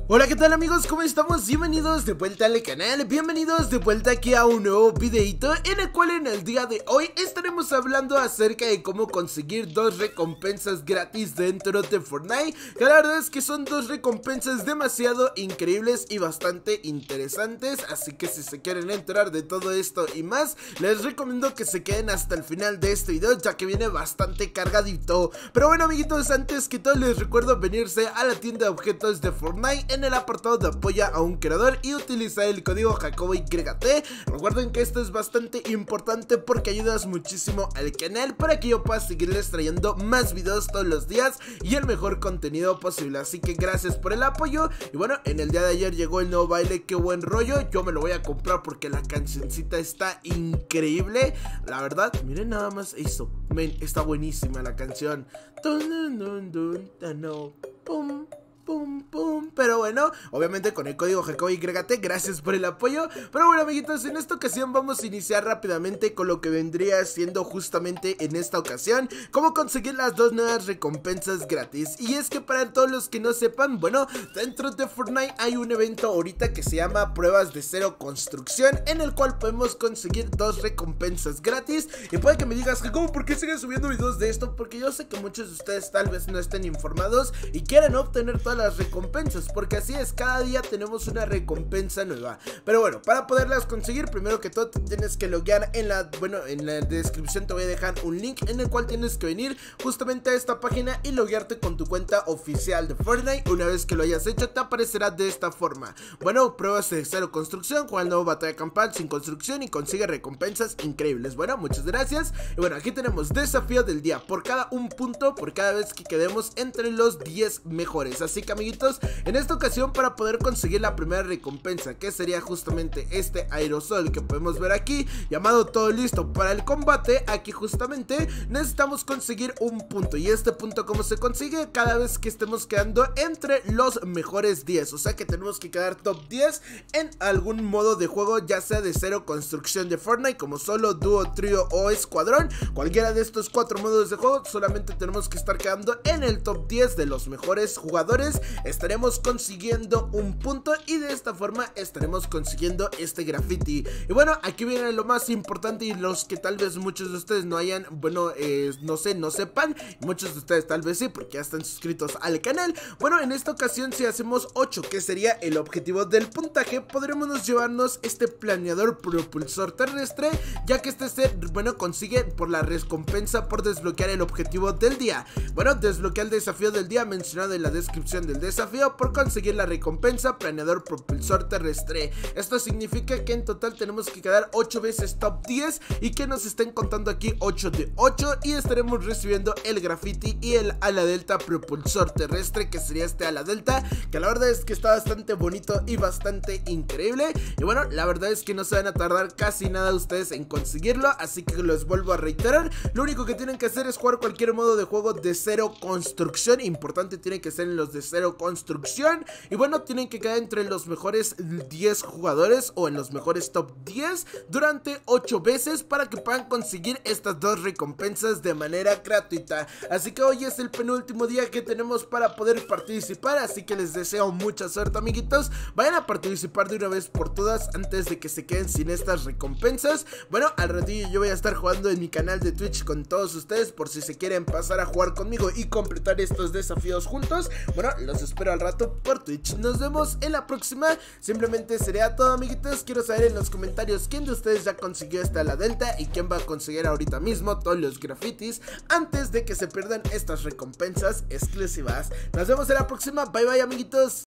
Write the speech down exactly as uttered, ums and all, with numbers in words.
Hola, ¿qué tal amigos? ¿Cómo estamos? Bienvenidos de vuelta al canal, bienvenidos de vuelta aquí a un nuevo videito en el cual en el día de hoy estaremos hablando acerca de cómo conseguir dos recompensas gratis dentro de Fortnite. Que la verdad es que son dos recompensas demasiado increíbles y bastante interesantes, así que si se quieren enterar de todo esto y más, les recomiendo que se queden hasta el final de este video, ya que viene bastante cargadito. Pero bueno amiguitos, antes que todo les recuerdo venirse a la tienda de objetos de Fortnite en el apartado de apoya a un creador y utilizar el código Jacobo Y T. Recuerden que esto es bastante importante porque ayudas muchísimo al canal para que yo pueda seguirles trayendo más videos todos los días y el mejor contenido posible, así que gracias por el apoyo. Y bueno, en el día de ayer llegó el nuevo baile, qué buen rollo, yo me lo voy a comprar porque la cancioncita está increíble, la verdad. Miren nada más eso, men, está buenísima la canción. Dun, dun, dun, dun, no. Pum. Pum, pum. Pero bueno, obviamente con el código Jacobo Y T, gracias por el apoyo. Pero bueno amiguitos, en esta ocasión vamos a iniciar rápidamente con lo que vendría siendo justamente en esta ocasión cómo conseguir las dos nuevas recompensas gratis. Y es que para todos los que no sepan, bueno, dentro de Fortnite hay un evento ahorita que se llama Pruebas de Cero Construcción, en el cual podemos conseguir dos recompensas gratis. Y puede que me digas, Jacobo, ¿por qué siguen subiendo videos de esto? Porque yo sé que muchos de ustedes tal vez no estén informados y quieren obtener todas las recompensas, porque así es, cada día tenemos una recompensa nueva. Pero bueno, para poderlas conseguir, primero que todo te tienes que loguear en la, bueno, en la descripción te voy a dejar un link en el cual tienes que venir justamente a esta página y loguearte con tu cuenta oficial de Fortnite. Una vez que lo hayas hecho, te aparecerá de esta forma: bueno, pruebas de cero construcción, juega el nuevo batalla campal sin construcción y consigue recompensas increíbles. Bueno, muchas gracias. Y bueno, aquí tenemos desafío del día, por cada un punto, por cada vez que quedemos entre los diez mejores. Así que amiguitos, en esta ocasión, para poder conseguir la primera recompensa, que sería justamente este aerosol que podemos ver aquí, llamado todo listo para el combate, aquí justamente necesitamos conseguir un punto. Y este punto, ¿cómo se consigue? Cada vez que estemos quedando entre los mejores diez, o sea que tenemos que quedar top diez en algún modo de juego, ya sea de cero construcción de Fortnite, como solo, dúo, trío o escuadrón. Cualquiera de estos cuatro modos de juego, solamente tenemos que estar quedando en el top diez de los mejores jugadores. Estaremos consiguiendo un punto y de esta forma estaremos consiguiendo este graffiti. Y bueno, aquí viene lo más importante y los que tal vez muchos de ustedes no hayan, bueno, eh, no sé, no sepan, muchos de ustedes tal vez sí, porque ya están suscritos al canal. Bueno, en esta ocasión si hacemos ocho, que sería el objetivo del puntaje, podremos llevarnos este planeador propulsor terrestre, ya que este set, bueno, consigue por la recompensa por desbloquear el objetivo del día. Bueno, desbloquea el desafío del día mencionado en la descripción del desafío por conseguir la recompensa planeador propulsor terrestre. Esto significa que en total tenemos que quedar ocho veces top diez y que nos estén contando aquí ocho de ocho y estaremos recibiendo el graffiti y el ala delta propulsor terrestre, que sería este ala delta, que la verdad es que está bastante bonito y bastante increíble. Y bueno, la verdad es que no se van a tardar casi nada ustedes en conseguirlo, así que los vuelvo a reiterar, lo único que tienen que hacer es jugar cualquier modo de juego de cero construcción. Importante, tiene que ser en los de cero construcción. Y bueno, tienen que quedar entre los mejores diez jugadores o en los mejores top diez durante ocho veces para que puedan conseguir estas dos recompensas de manera gratuita. Así que hoy es el penúltimo día que tenemos para poder participar, así que les deseo mucha suerte amiguitos. Vayan a participar de una vez por todas antes de que se queden sin estas recompensas. Bueno, al ratillo yo voy a estar jugando en mi canal de Twitch con todos ustedes, por si se quieren pasar a jugar conmigo y completar estos desafíos juntos. Bueno, los espero al rato por Twitch. Nos vemos en la próxima. Simplemente sería todo amiguitos. Quiero saber en los comentarios quién de ustedes ya consiguió esta la delta y quién va a conseguir ahorita mismo todos los grafitis antes de que se pierdan estas recompensas exclusivas. Nos vemos en la próxima. Bye bye amiguitos.